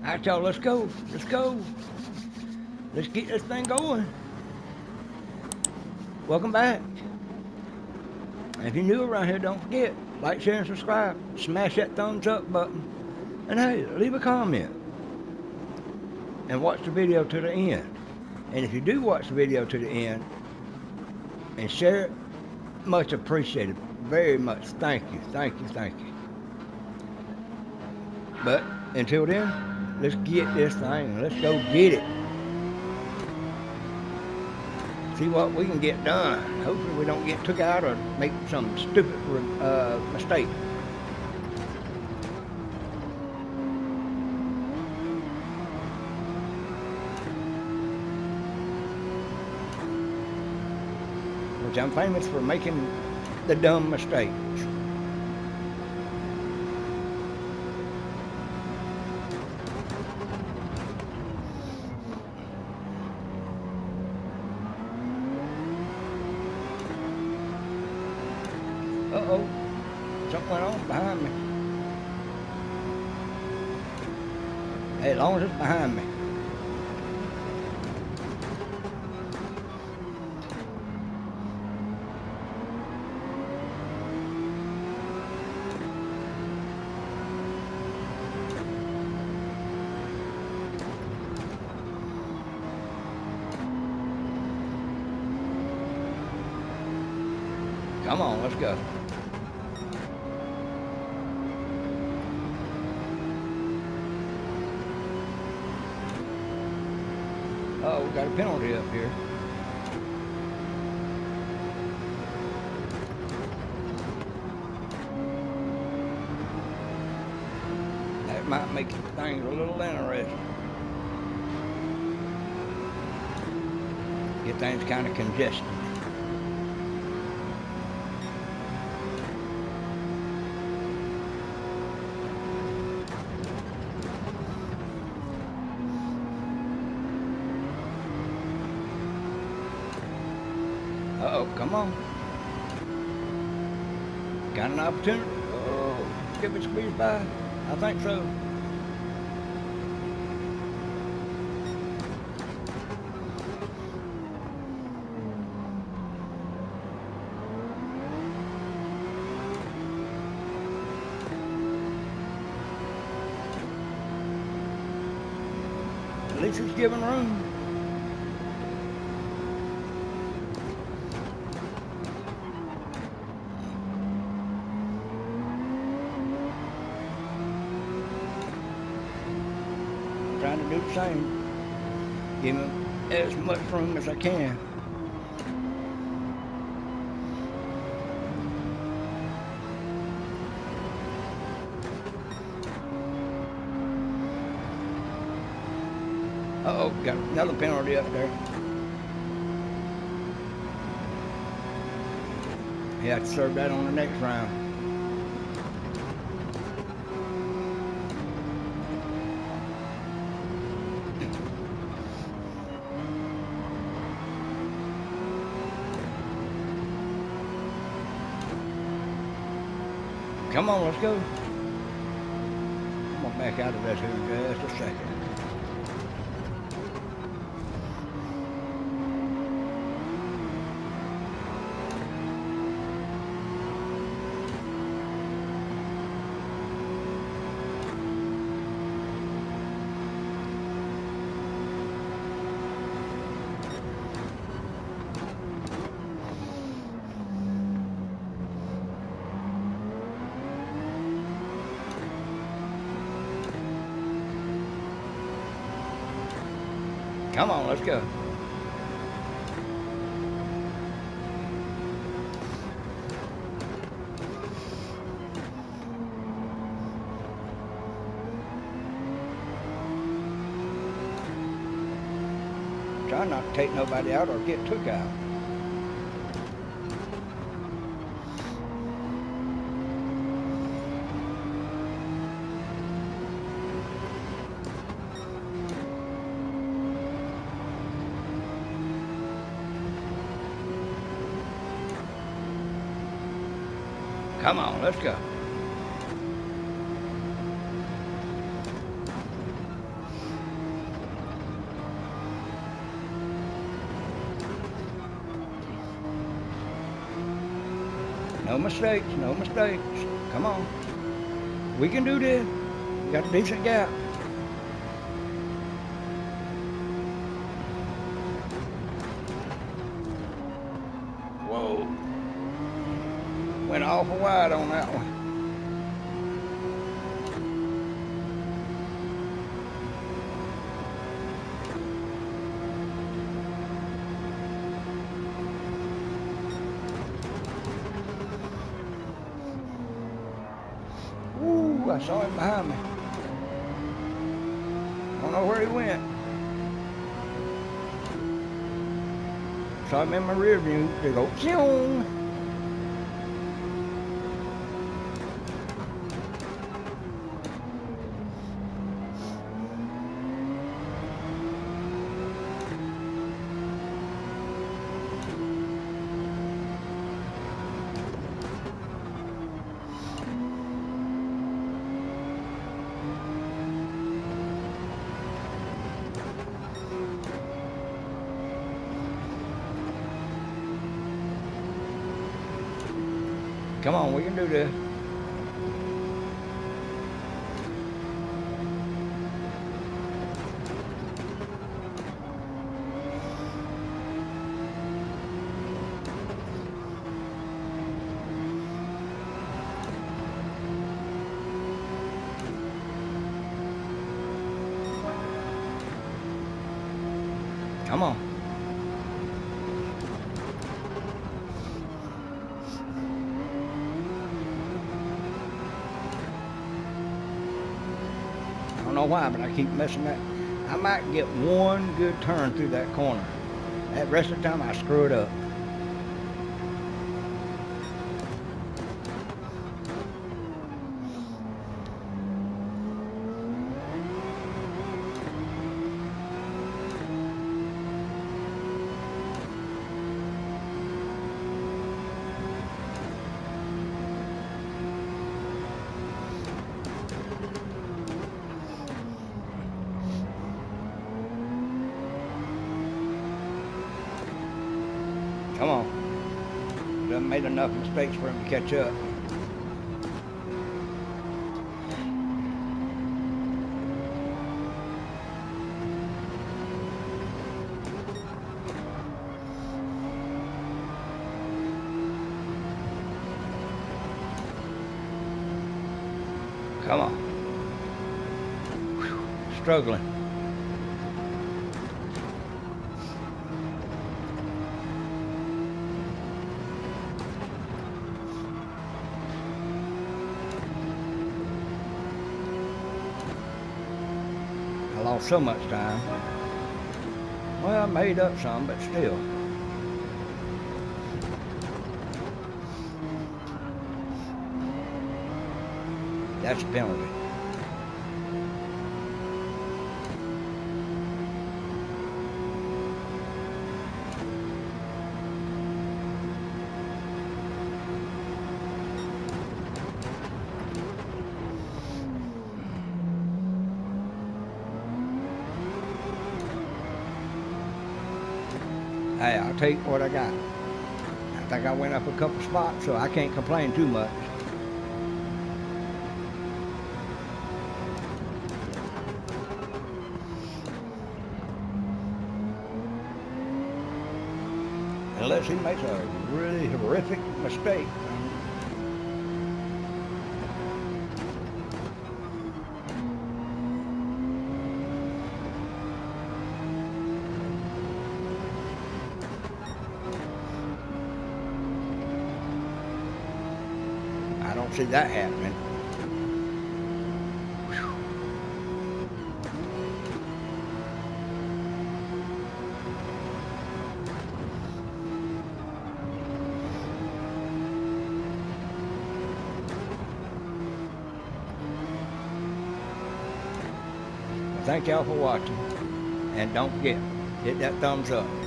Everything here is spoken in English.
Alright, y'all, let's go. Let's go. Let's get this thing going. Welcome back. And if you're new around here, don't forget, like, share, and subscribe. Smash that thumbs up button. And hey, leave a comment. And watch the video to the end. And if you do watch the video to the end and share it, much appreciated. Very much. Thank you. Thank you. Thank you. But until then, let's get this thing. Let's go get it. See what we can get done. Hopefully we don't get took out or make some stupid mistake. Which I'm famous for making the dumb mistakes. Uh-oh, something went on behind me. Hey, as long as it's behind me. Come on, let's go. Oh, we got a penalty up here. That might make things a little interesting. Get things kind of congested. Uh-oh, come on. Got an opportunity. Oh, give it squeeze by. I think so. At least it's giving room. Trying to do the same. Give him as much room as I can. Uh-oh, got another penalty up there. He had to serve that on the next round. Come on, let's go. I'm gonna back out of this here in just a second. Come on, let's go. Try not to take nobody out or get took out. Come on, let's go. mistakes, no mistakes. Come on. We can do this. We got a decent gap. Whoa. Went awful wide on that one. Ooh, I saw him behind me. Don't know where he went. Saw him in my rear view. They go, zoom. Come on, we can do this. Come on. I don't know why, but I keep messing that. I might get one good turn through that corner. That rest of the time I screw it up. Come on. Done made enough mistakes for him to catch up. Come on. Whew. Struggling. I lost so much time. Well, I made up some, but still. That's a penalty. Hey, I'll take what I got. I think I went up a couple spots, so I can't complain too much. Unless he makes a really horrific mistake. I don't see that happening. Thank y'all for watching, and don't forget, hit that thumbs up.